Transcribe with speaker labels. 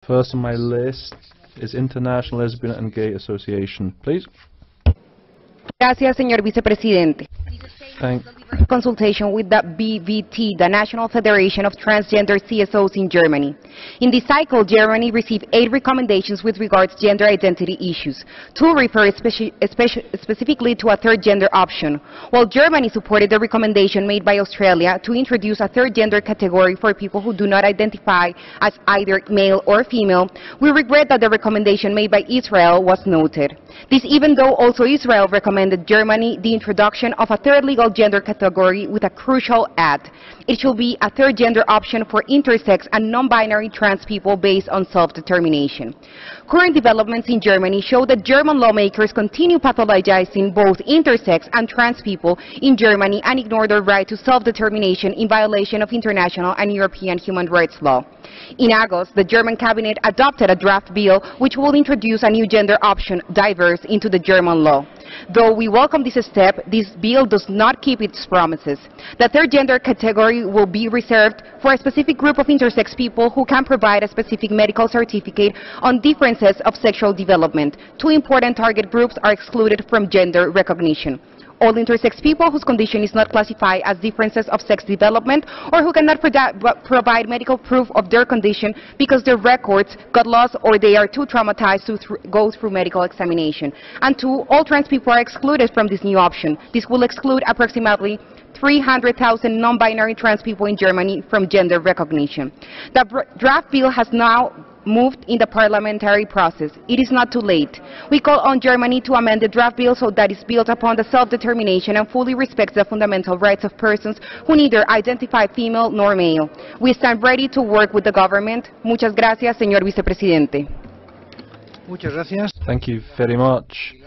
Speaker 1: First on my list is International Lesbian and Gay Association. Please.
Speaker 2: Gracias, señor vicepresidente.
Speaker 1: Thank
Speaker 2: Consultation with the BVT, the National Federation of Transgender CSOs in Germany. In this cycle, Germany received 8 recommendations with regards to gender identity issues. 2 refer specifically to a third gender option, while Germany supported the recommendation made by Australia to introduce a third gender category for people who do not identify as either male or female. We regret that the recommendation made by Israel was noted. This even though also Israel recommended Germany the introduction of a third legal gender category with a crucial add. It should be a third gender option for intersex and non-binary trans people based on self-determination. Current developments in Germany show that German lawmakers continue pathologizing both intersex and trans people in Germany and ignore their right to self-determination in violation of international and European human rights law. In August, the German cabinet adopted a draft bill which will introduce a new gender option, diverse, into the German law. Though we welcome this step, this bill does not keep its promises. The third gender category will be reserved for a specific group of intersex people who can provide a specific medical certificate on differences of sexual development. 2 important target groups are excluded from gender recognition: all intersex people whose condition is not classified as differences of sex development or who cannot provide medical proof of their condition because their records got lost or they are too traumatized to go through medical examination. And 2, all trans people are excluded from this new option. This will exclude approximately 300,000 non-binary trans people in Germany from gender recognition. The draft bill has now moved in the parliamentary process. It is not too late. We call on Germany to amend the draft bill so that it's built upon the self-determination and fully respects the fundamental rights of persons who neither identify female nor male. We stand ready to work with the government. Muchas gracias, señor vicepresidente.
Speaker 3: Muchas gracias.
Speaker 1: you very much.